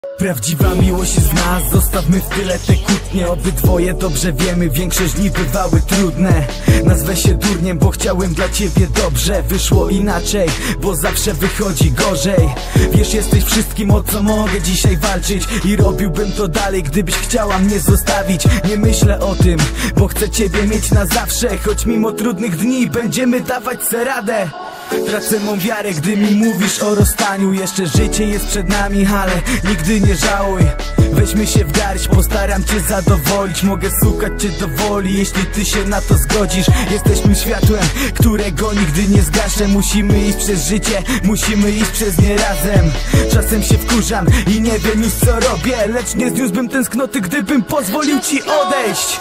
Prawdziwa miłość z nas, zostawmy w tyle te kłótnie. Obydwoje dobrze wiemy, większość dni bywały trudne. Nazwę się durniem, bo chciałem dla ciebie dobrze. Wyszło inaczej, bo zawsze wychodzi gorzej. Wiesz, jesteś wszystkim, o co mogę dzisiaj walczyć. I robiłbym to dalej, gdybyś chciała mnie zostawić. Nie myślę o tym, bo chcę ciebie mieć na zawsze. Choć mimo trudnych dni będziemy dawać se radę. Tracę mą wiarę, gdy mi mówisz o rozstaniu. Jeszcze życie jest przed nami, ale nigdy nie żałuj. Weźmy się w garść, postaram cię zadowolić. Mogę słuchać cię do woli, jeśli ty się na to zgodzisz. Jesteśmy światłem, którego nigdy nie zgaszę. Musimy iść przez życie, musimy iść przez nie razem. Czasem się wkurzam i nie wiem już co robię, lecz nie zniósłbym tęsknoty, gdybym pozwolił ci odejść.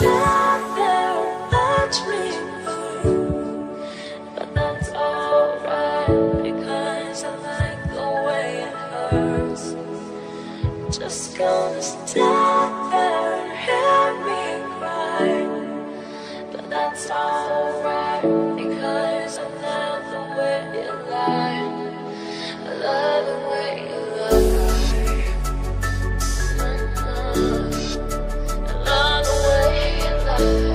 Just gonna stand there and hear me cry, but that's alright, because I love the way you lie. I love the way you lie. I love the way you lie.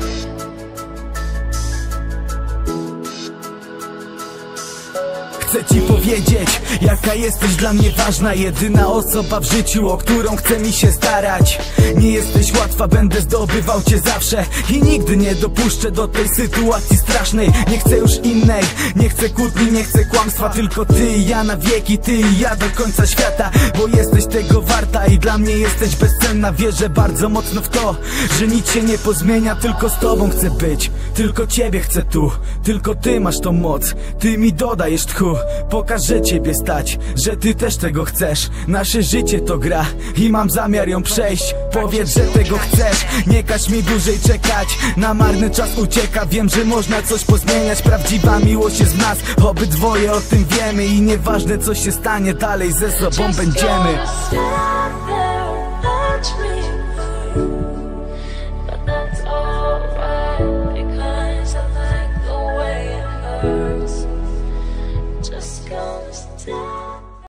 Chcę ci powiedzieć, jaka jesteś dla mnie ważna. Jedyna osoba w życiu, o którą chcę mi się starać. Nie jesteś łatwa, będę zdobywał cię zawsze. I nigdy nie dopuszczę do tej sytuacji strasznej. Nie chcę już innej, nie chcę kłótni, nie chcę kłamstwa. Tylko ty i ja na wieki, ty i ja do końca świata. Bo jesteś tego warta i dla mnie jesteś bezcenna. Wierzę bardzo mocno w to, że nic się nie pozmienia. Tylko z tobą chcę być, tylko ciebie chcę tu. Tylko ty masz tą moc, ty mi dodajesz tchu. Pokaż, że ciebie stać, że ty też tego chcesz. Nasze życie to gra i mam zamiar ją przejść. Powiedz, że tego chcesz, nie każ mi dłużej czekać. Na marny czas ucieka, wiem, że można coś pozmieniać. Prawdziwa miłość jest w nas, obydwoje o tym wiemy. I nieważne co się stanie, dalej ze sobą będziemy.